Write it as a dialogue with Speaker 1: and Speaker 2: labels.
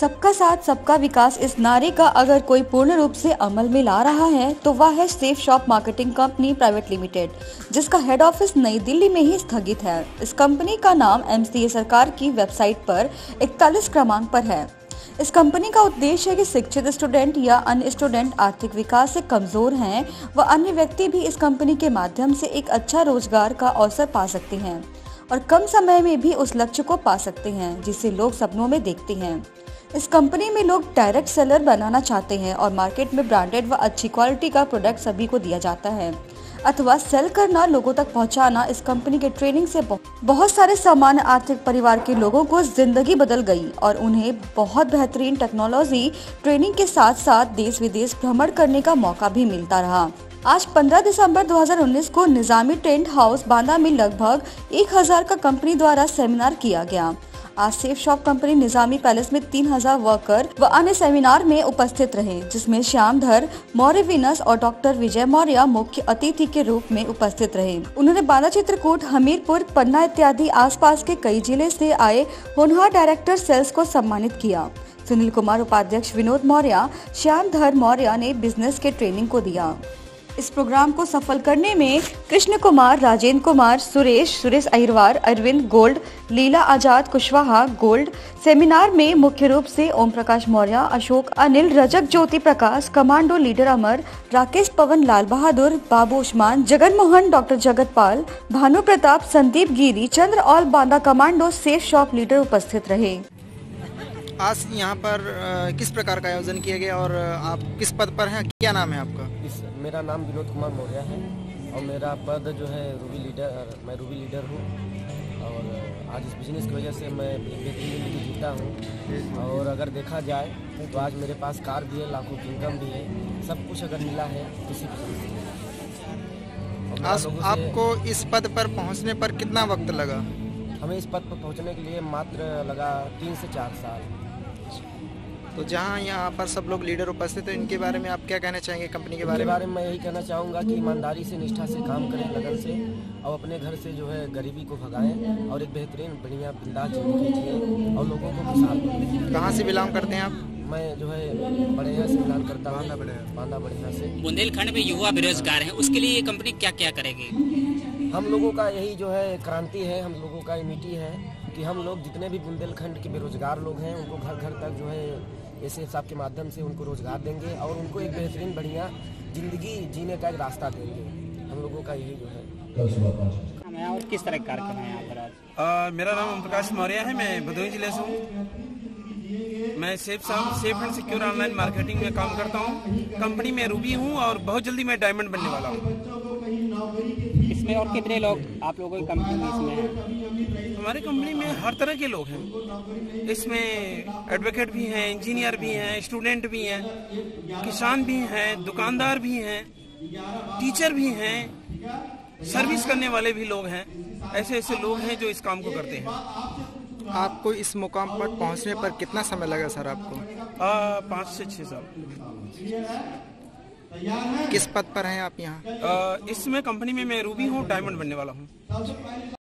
Speaker 1: सबका साथ सबका विकास इस नारे का अगर कोई पूर्ण रूप से अमल में ला रहा है तो वह है safe shop marketing company private limited, जिसका हेड ऑफिस नई दिल्ली में ही स्थगित है। इस कंपनी का नाम MCA सरकार की वेबसाइट पर 41 क्रमांक पर है। इस कंपनी का उद्देश्य है कि शिक्षित स्टूडेंट या अन्य स्टूडेंट आर्थिक विकास से कमजोर हैं व अन्य व्यक्ति भी इस कंपनी के माध्यम से एक अच्छा रोजगार का अवसर पा सकते हैं और कम समय में भी उस लक्ष्य को पा सकते हैं जिसे लोग सपनों में देखते हैं। इस कंपनी में लोग डायरेक्ट सेलर बनाना चाहते हैं और मार्केट में ब्रांडेड व अच्छी क्वालिटी का प्रोडक्ट सभी को दिया जाता है अथवा सेल करना, लोगों तक पहुंचाना। इस कंपनी के ट्रेनिंग से बहुत सारे सामान्य आर्थिक परिवार के लोगों को जिंदगी बदल गई और उन्हें बहुत बेहतरीन टेक्नोलॉजी ट्रेनिंग के साथ साथ देश विदेश भ्रमण करने का मौका भी मिलता रहा। आज 15 दिसंबर 2019 को निजामी टेंट हाउस बांदा में लगभग 1000 का कंपनी द्वारा सेमिनार किया गया। आज safe shop company Nizami palace में 3000 वर्कर व अन्य सेमिनार में उपस्थित रहे, जिसमें श्यामधर मौर्य वीनस और डॉक्टर विजय मौर्य मुख्य अतिथि के रूप में उपस्थित रहे। उन्होंने बांदा, चित्रकूट, हमीरपुर, पन्ना इत्यादि आसपास के कई जिले से आए होनहार डायरेक्टर सेल्स को सम्मानित किया। सुनील कुमार, उपाध्यक्ष विनोद मौर्य, श्यामधर मौर्य ने बिजनेस के ट्रेनिंग को दिया। इस प्रोग्राम को सफल करने में Krishna Kumar, Rajendra Kumar, Suresh Ahirwar, Arvind gold, Leela Azad Kushwaha gold. Seminar में मुख्य रूप से Om Prakash Maurya, Ashok Anil, Rajak Jyoti Prakash, commando leader Amar, Rakesh Pawan, Lal Bahadur, Babu Usman, Jagan Mohan, doctor Jagatpal, Bhanu Pratap, Sandeep Giri, Chandra और Banda commando safe shop leader उपस्थित रहे।
Speaker 2: आज यहाँ पर किस प्रकार का आयोजन किया गया और आप किस पद पर हैं? क्या नाम है आपका?
Speaker 3: मेरा नाम विनोद कुमार मौर्य है और मेरा पद जो है मैं रूबी लीडर हूँ। और आज इस बिजनेस की वजह से मैं बेहतरीन जीता हूँ। और अगर देखा जाए तो आज मेरे पास कार भी है, लाखों की इनकम भी है, सब कुछ अगर मिला है किसी
Speaker 2: आज आपको इस पद पर पहुँचने पर कितना वक्त लगा?
Speaker 3: हमें इस पद पर पहुँचने के लिए मात्र लगा 3 से 4 साल।
Speaker 2: तो जहाँ यहाँ पर सब लोग लीडर उपस्थित हैं, इनके बारे में आप क्या कहना चाहेंगे? कंपनी के बारे
Speaker 3: में मैं यही कहना चाहूँगा कि ईमानदारी से, निष्ठा से काम करें, लगन से, और अपने घर से जो है गरीबी को भगाएं और एक बेहतरीन बढ़िया बिंदास जिंदगी जिए और लोगों को खुशहाल करें।
Speaker 2: कहाँ से बिलोंग करते हैं आप?
Speaker 3: मैं जो है बढ़िया से बिलोंग करता हूँ, बांदा बढ़िया से।
Speaker 4: बुंदेलखंड में युवा बेरोजगार हैं, उसके लिए ये कंपनी क्या क्या करेगी?
Speaker 3: हम लोगों का यही जो है क्रांति है, हम लोगों का यूनिटी है कि हम लोग जितने भी बुंदेलखंड के बेरोजगार लोग हैं उनको घर घर तक जो है ऐसे हिसाब के माध्यम से उनको रोजगार देंगे और उनको एक बेहतरीन बढ़िया जिंदगी जीने का एक रास्ता देंगे। हम लोगों का यही जो है।
Speaker 4: और किस तरह के कार्यक्रम है यहाँ पर आज?
Speaker 5: मेरा नाम ओम प्रकाश मौर्य है, मैं भदोही जिले से हूँ। मैं safe and secure online marketing में काम करता हूँ। कंपनी में रूबी हूँ और बहुत जल्दी मैं डायमंड बनने वाला हूँ।
Speaker 4: इसमें और कितने लोग आप लोगों की कंपनी में इसमें हैं?
Speaker 5: हमारी कंपनी में हर तरह के लोग हैं। इसमें एडवोकेट भी हैं, इंजीनियर भी हैं, स्टूडेंट भी हैं, किसान भी हैं, दुकानदार भी हैं, टीचर भी हैं, सर्विस करने वाले भी लोग हैं। ऐसे लोग हैं जो इस काम को करते हैं।
Speaker 2: आपको इस मुकाम पर पहुंचने पर कितना समय लगा सर आपको?
Speaker 5: 5 से 6 साल।
Speaker 2: किस पद पर हैं आप यहाँ?
Speaker 5: इसमें कंपनी में मैं रूबी हूँ, डायमंड बनने वाला हूँ।